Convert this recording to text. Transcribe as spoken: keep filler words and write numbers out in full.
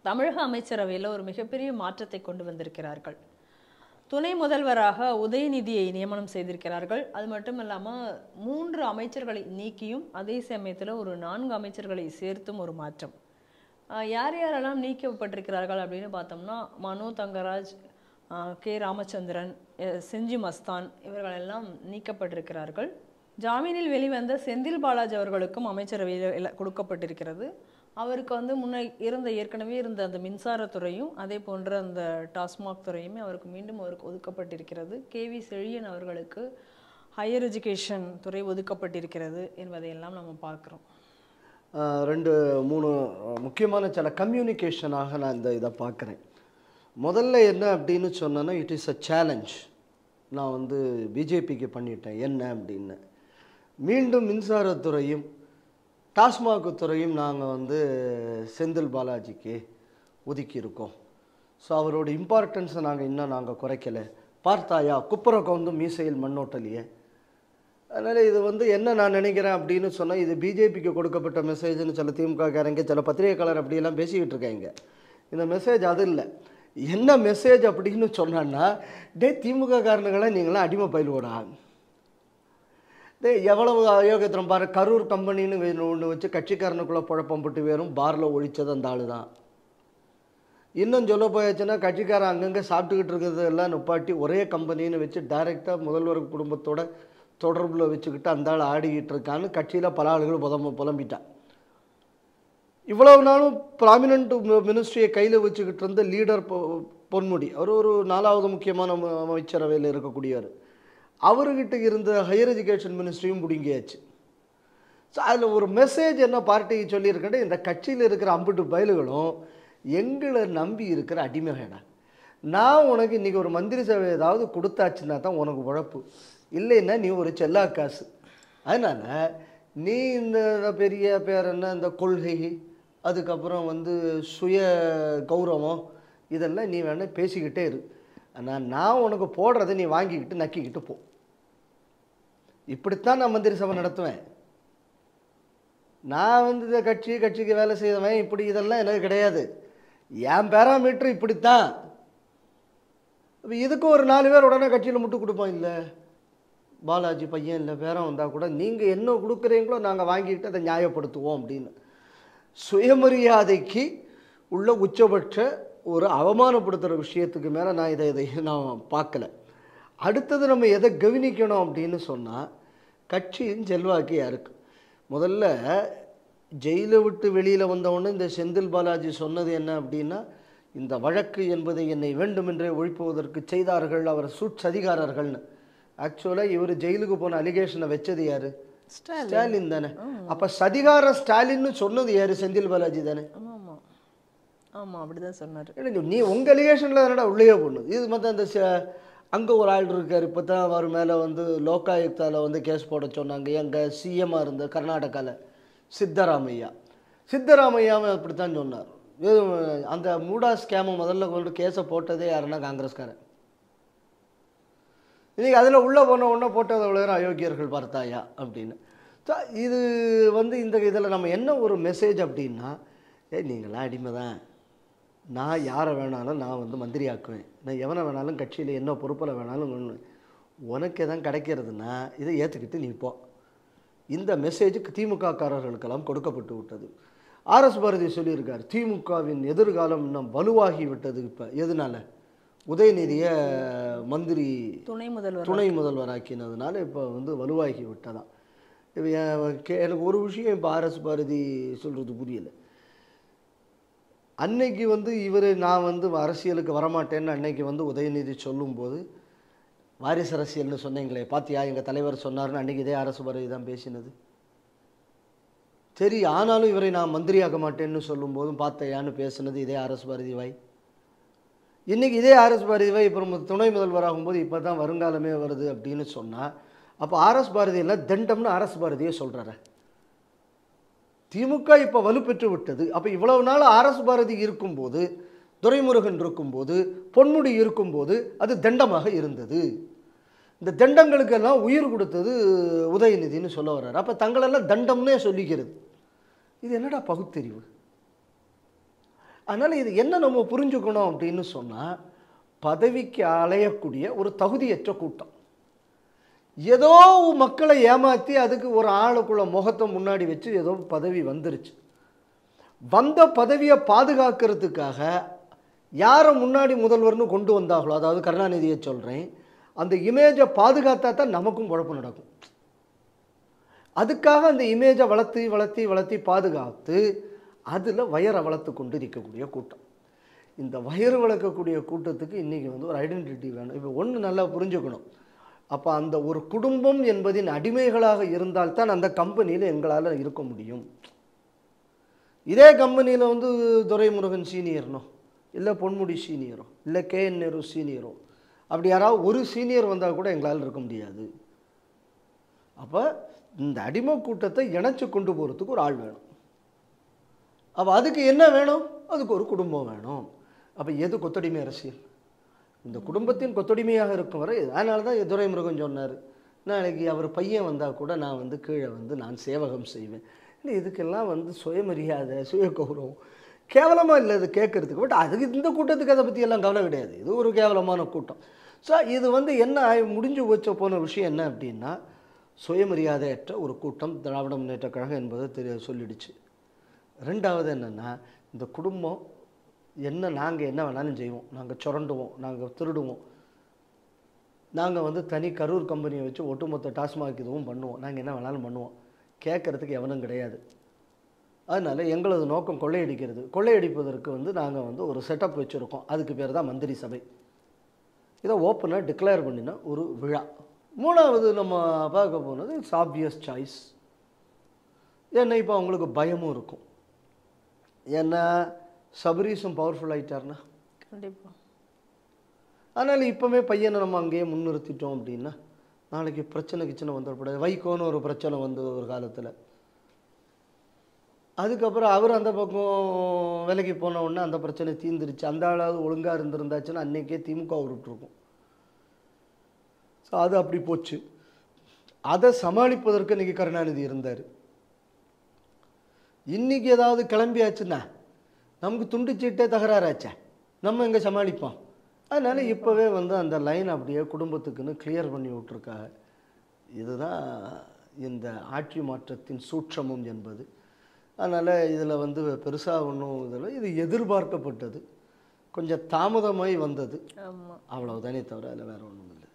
தமிழக அமைச்சரவையில் ஒரு மிகப்பெரிய மாற்றத்தை கொண்டு வந்திருக்கிறார்கள். துணை முதல்வராக உதயநிதியை நியமனம் செய்திருக்கிறார்கள். அது மட்டும் இல்லாமல் மூன்று அமைச்சர்களை நீக்கியும் அதே சமயத்தில் ஒரு நான்கு அமைச்சர்களை சேர்த்தும் ஒரு மாற்றம். யார் யாரெல்லாம் நீக்கப்பட்டிருக்கிறார்கள் அப்படின்னு பார்த்தோம்னா, மனோ தங்கராஜ், கே ராமச்சந்திரன், செஞ்சி மஸ்தான் இவர்களெல்லாம் நீக்கப்பட்டிருக்கிறார்கள். ஜாமீனில் வெளிவந்த செந்தில் பாலாஜி அவர்களுக்கும் அமைச்சரவையில் கொடுக்கப்பட்டிருக்கிறது. அவருக்கு வந்து முன்ன இருந்த ஏற்கனவே இருந்த அந்த மின்சாரத்துறையும் அதே போன்ற அந்த டாஸ்மாக் துறையுமே அவருக்கு மீண்டும் அவருக்கு ஒதுக்கப்பட்டிருக்கிறது. கே வி செழியன் அவர்களுக்கு ஹையர் எஜுகேஷன் துறை ஒதுக்கப்பட்டிருக்கிறது என்பதையெல்லாம் நம்ம பார்க்குறோம். ரெண்டு மூணு முக்கியமான சில கம்யூனிகேஷனாக நான் இந்த இதை பார்க்குறேன். முதல்ல என்ன அப்படின்னு சொன்னேன்னா, இட் இஸ் அ சேலஞ்ச். நான் வந்து பிஜேபிக்கு பண்ணிட்டேன் என்ன அப்படின்னு. மீண்டும் மின்சாரத்துறையும் டாஸ்மாக் துறையும் நாங்கள் வந்து செந்தில் பாலாஜிக்கு ஒதுக்கியிருக்கோம். ஸோ அவரோட இம்பார்ட்டன்ஸை நாங்கள் இன்னும் நாங்கள் குறைக்கலை. பார்த்தாயா குப்புற கவுந்தும் மீசையில் மண்ணோட்டலையே. அதனால் இது வந்து என்ன நான் நினைக்கிறேன் அப்படின்னு சொன்னால், இது பிஜேபிக்கு கொடுக்கப்பட்ட மெசேஜ்னு சில திமுககாரங்க சில பத்திரிகையாளர் அப்படியெல்லாம் பேசிக்கிட்டு இருக்காங்க. இந்த மெசேஜ் அது இல்லை. என்ன மெசேஜ் அப்படின்னு சொன்னான்னா, டே திமுக காரனுங்களை நீங்களாம் அடிமை பயிலுவோடா, டே எவ்வளவு அயோக்கியத்திரம் பாரு. கரூர் கம்பெனின்னு ஒன்று வச்சு கட்சிக்காரனுக்குள்ளே குழப்பம் போட்டு வேறும் பாரில் ஒழித்தது அந்த ஆள் தான். இன்னும் சொல்ல போயாச்சுன்னா, கட்சிக்காரன் அங்கங்கே சாப்பிட்டுக்கிட்டு இருக்கிறது எல்லாம் நுப்பாட்டி ஒரே கம்பெனின்னு வச்சு டைரெக்டாக முதல்வர் குடும்பத்தோட தொடர்பில் வச்சுக்கிட்டு அந்த ஆள் ஆடிக்கிட்டு இருக்கான்னு கட்சியில் பல ஆளுகள் புதம்ப புலம்பிட்டான். இவ்வளவு நாளும் ப்ராமினன்ட் மினிஸ்ட்ரியை கையில் வச்சுக்கிட்டு இருந்த லீடர் பொன்முடி, அவர் ஒரு நாலாவது முக்கியமான அமைச்சரவையில் இருக்கக்கூடியவர். அவர்கிட்ட இருந்த ஹையர் எஜுகேஷன் மினிஸ்ட்ரியும் பிடுங்கியாச்சு. ஸோ அதில் ஒரு மெசேஜ் என்ன பார்ட்டிக்கு சொல்லியிருக்கேன், இந்த கட்சியில் இருக்கிற அம்புட்டு பயல்களும் எங்களை நம்பி இருக்கிற அடிமைகடா. நான் உனக்கு இன்றைக்கி ஒரு மந்திரி சபை ஏதாவது கொடுத்தாச்சுன்னா தான் உனக்கு உழப்பு, இல்லைன்னா நீ ஒரு செல்லா காசு. அதனால் நீ இந்த பெரிய பேர் என்ன இந்த கொள்கை, அதுக்கப்புறம் வந்து சுய கௌரவம், இதெல்லாம் நீ வேணால் பேசிக்கிட்டே இரு. ஆனால் நான் உனக்கு போடுறதை நீ வாங்கிக்கிட்டு நக்கிக்கிட்டு போ. இப்படித்தான் நான் மந்திரி சபை நடத்துவேன். நான் வந்து இந்த கட்சி கட்சிக்கு வேலை செய்தவன் இப்படி இதெல்லாம் எனக்கு கிடையாது. என் பேராமீட்டர் இப்படித்தான். இதுக்கு ஒரு நாலு பேர் உடனே கட்சியில் முட்டு கொடுப்போம். இல்லை பாலாஜி பையன் இல்லை பேரம் வந்தால் கூட நீங்கள் என்ன கொடுக்குறீங்களோ நாங்கள் வாங்கிக்கிட்டு அதை நியாயப்படுத்துவோம் அப்படின்னு. சுயமரியாதைக்கு உள்ள உச்சபட்ச ஒரு அவமானப்படுத்துகிற விஷயத்துக்கு மேலே நான் இதை இதை நான் பார்க்கல. அடுத்தது நம்ம எதை கவனிக்கணும் அப்படின்னு சொன்னால், கட்சியின் செல்வாக்கு யாருக்கு. முதல்ல ஜெயிலை விட்டு வெளியில் வந்தவொடனே இந்த செந்தில் பாலாஜி சொன்னது என்ன அப்படின்னா, இந்த வழக்கு என்பதை என்னை வேண்டுமென்றே ஒழிப்புவதற்கு செய்தார்கள் அவர் சூட்சதிகாரர்கள்னு. ஆக்சுவலாக இவர் ஜெயிலுக்கு போன அலிகேஷனை வச்சது யார்? ஸ்டாலின் தானே. அப்போ சதிகார ஸ்டாலின்னு சொன்னது யார்? செந்தில் பாலாஜி தானே. ஆமாம், அப்படிதான் சொன்னார். நீ உங்கள் அலிகேஷனில் தானடா உள்ளே போடணும். இது மற்ற அந்த அங்கே ஒரு ஆள் இருக்கார், இப்போ தான் அவர் மேலே வந்து லோகாயுக்தாவில் வந்து கேஸ் போட சொன்னாங்க. எங்கள் சிஎம்மாக இருந்த கர்நாடகாவில் சித்தராமையா. சித்தராமையாவை அப்படித்தான் சொன்னார். அந்த மூடா ஸ்கேமை முதல்ல கொண்டு கேஸை போட்டதே யாருன்னா காங்கிரஸ்காரன். இன்றைக்கி அதில் உள்ளே போன உடனே போட்டதை விளையாட அயோக்கியர்கள் பார்த்தாயா அப்படின்னு. இது வந்து இந்த இதில் நம்ம என்ன ஒரு மெசேஜ் அப்படின்னா, ஏ நீங்களாம் அடிமை தான், நான் யாரை வேணாலும் நான் வந்து மந்திரி ஆக்குவேன், நான் எவனை வேணாலும் கட்சியில் என்ன பொறுப்பில் வேணாலும் உனக்கு எதாவது கிடைக்கிறதுனா இதை ஏற்றுக்கிட்டு நீ போ. இந்த மெசேஜுக்கு திமுக காரர்களுக்கெல்லாம் கொடுக்கப்பட்டு விட்டது. ஆர்எஸ் பாரதி சொல்லியிருக்கார், திமுகவின் எதிர்காலம் இன்னும் வலுவாகி விட்டது. இப்போ எதனால? உதயநிதியை மந்திரி துணை முதல்வர் துணை முதல்வராக்கினதுனால இப்போ வந்து வலுவாகி விட்டதான். இப்போ எனக்கு ஒரு விஷயம் இப்போ ஆர்எஸ் பாரதி சொல்கிறது புரியலை. அன்னைக்கு வந்து இவர் நான் வந்து அரசியலுக்கு வரமாட்டேன்னு அன்னைக்கு வந்து உதயநிதி சொல்லும்போது, வாரிசு அரசியல்னு சொன்னீங்களே பார்த்தியா எங்கள் தலைவர் சொன்னார்னு அன்றைக்கி இதே அரசு பாரதி தான் பேசினது. சரி, ஆனாலும் இவரை நான் மந்திரியாக்க மாட்டேன்னு சொல்லும்போதும் பார்த்தையான்னு பேசுனது இதே அரசு பாரதி வாய். இன்றைக்கி இதே அரசு பாரதி வாய் இப்போ துணை முதல்வராகும்போது இப்போ தான் வருங்காலமே வருது அப்படின்னு சொன்னால், அப்போ ஆர்எஸ் பாரதியெல்லாம் தண்டம்னு அரசு பாரதியை சொல்கிறார. திமுக இப்போ வலுப்பெற்று விட்டது. அப்போ இவ்வளவு நாள் ஆர்எஸ் பாரதி இருக்கும்போது, துரைமுருகன் இருக்கும்போது, பொன்முடி இருக்கும்போது அது தண்டமாக இருந்தது. இந்த தண்டங்களுக்கெல்லாம் உயிர் கொடுத்தது உதயநிதினு சொல்ல வர்றாரு. அப்போ தங்களெல்லாம் தண்டம்னே சொல்லிக்கிறது. இது என்னடா பகுத்தறிவு? அதனால் இது என்ன நம்ம புரிஞ்சுக்கணும் அப்படின்னு சொன்னால், பதவிக்கு அலையக்கூடிய ஒரு தகுதியற்ற கூட்டம். ஏதோ மக்களை ஏமாற்றி அதுக்கு ஒரு ஆளுக்குள்ள முகத்தை முன்னாடி வச்சு ஏதோ பதவி வந்துருச்சு. வந்த பதவியை பாதுகாக்கிறதுக்காக யாரை முன்னாடி முதல்வர்னு கொண்டு வந்தாங்களோ, அதாவது கருணாநிதியை சொல்கிறேன், அந்த இமேஜை பாதுகாத்தா தான் நமக்கும் குழப்பம் நடக்கும். அதுக்காக அந்த இமேஜை வளர்த்தி வளர்த்தி வளர்த்தி பாதுகாத்து அதில் வயரை வளர்த்து கொண்டு இருக்கக்கூடிய கூட்டம். இந்த வயறு வளர்க்கக்கூடிய கூட்டத்துக்கு இன்றைக்கி வந்து ஒரு ஐடென்டிட்டி வேணும். இப்போ ஒன்று நல்லா புரிஞ்சுக்கணும். அப்போ அந்த ஒரு குடும்பம் என்பதின் அடிமைகளாக இருந்தால்தான் அந்த கம்பெனியில் எங்களால் இருக்க முடியும். இதே கம்பெனியில் வந்து துரைமுருகன் சீனியர்னோ, இல்லை பொன்முடி சீனியரோ, இல்லை கே என் நேரு சீனியரோ, அப்படி யாராவது ஒரு சீனியர் வந்தால் கூட எங்களால் இருக்க முடியாது. அப்போ இந்த அடிமை கூட்டத்தை இணைச்சி கொண்டு போகிறதுக்கு ஒரு ஆள் வேணும். அப்போ அதுக்கு என்ன வேணும்? அதுக்கு ஒரு குடும்பம் வேணும். அப்போ எது கொத்தடிமை அரசியல்? இந்த குடும்பத்தின் கொத்தடிமையாக இருக்கும் வரை. அதனால தான் துரைமுருகன் சொன்னார், நாளைக்கு அவர் பையன் வந்தால் கூட நான் வந்து கீழே வந்து நான் சேவகம் செய்வேன். இல்லை, இதுக்கெல்லாம் வந்து சுயமரியாதை, சுய கௌரவம் கேவலமாக இல்லை இது கேட்குறதுக்கு. பட் அதுக்கு இந்த கூட்டத்துக்கு அதை பற்றி எல்லாம் கவலை கிடையாது. இது ஒரு கேவலமான கூட்டம். ஸோ இது வந்து என்ன முடிஞ்சு வச்ச போன விஷயம் என்ன அப்படின்னா, சுயமரியாதையற்ற ஒரு கூட்டம் திராவிட முன்னேற்ற கழகம் என்பதை தெரிய சொல்லிடுச்சு. ரெண்டாவது என்னென்னா, இந்த குடும்பம் என்ன, நாங்கள் என்ன வேணாலும் செய்வோம், நாங்கள் சுரண்டுவோம், நாங்கள் திருடுவோம், நாங்கள் வந்து தனி கரூர் கம்பெனியை வச்சு ஒட்டுமொத்த டாஸ்மாக் இதுவும் பண்ணுவோம், நாங்கள் என்ன வேணாலும் பண்ணுவோம், கேட்குறதுக்கு எவனும் கிடையாது. அதனால் எங்களது நோக்கம் கொள்ளையடிக்கிறது. கொள்ளையடிப்பதற்கு வந்து நாங்கள் வந்து ஒரு செட்டப் வச்சுருக்கோம். அதுக்கு பேர் தான் மந்திரி சபை. இதை ஓப்பனாக டிக்ளேர் பண்ணின ஒரு விழா. மூணாவது நம்ம பார்க்க போனது இட்ஸ் ஆப்வியஸ் சாய்ஸ். ஏன்னா இப்போ அவங்களுக்கு பயமும் இருக்கும். ஏன்னா சபரீஸும் பவர்ஃபுல் ஆகிட்டார்னா கண்டிப்பாக. அதனால் இப்போவே பையனை நம்ம அங்கேயே முன்னிறுத்திட்டோம் அப்படின்னா நாளைக்கு பிரச்சனை கிச்சனை வந்துடக்கூடாது. வைகோன்னு ஒரு பிரச்சனை வந்தது ஒரு காலத்தில். அதுக்கப்புறம் அவர் அந்த பக்கம் விலைக்கு போன உடனே அந்த பிரச்சனை தீர்ந்துருச்சு. அந்த ஆளாவது ஒழுங்காக இருந்திருந்தாச்சுன்னா அன்றைக்கே திமுக விட்டுருக்கும். ஸோ அது அப்படி போச்சு. அதை சமாளிப்பதற்கு இன்றைக்கி கருணாநிதி இருந்தார். இன்றைக்கி ஏதாவது கிளம்பியாச்சுன்னா நமக்கு துண்டு சீட்டே தகராறாச்சா, நம்ம எங்கே சமாளிப்போம்? அதனால் இப்போவே வந்து அந்த லைன் அப்படியே குடும்பத்துக்குன்னு கிளியர் பண்ணி விட்ருக்காங்க. இதுதான் இந்த ஆட்சி மாற்றத்தின் சூட்சமம் என்பது. அதனால் இதில் வந்து பெருசாக ஒன்றும் இதில் இது எதிர்பார்க்கப்பட்டது, கொஞ்சம் தாமதமாய் வந்தது, அவ்வளவுதானே தவிர அதில் வேறு ஒன்றும் இல்லை.